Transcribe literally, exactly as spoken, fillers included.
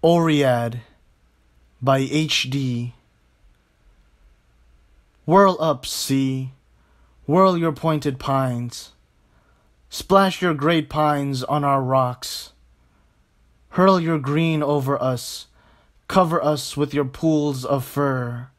Oread by H D. Whirl up, sea, whirl your pointed pines, splash your great pines on our rocks, hurl your green over us, cover us with your pools of fur.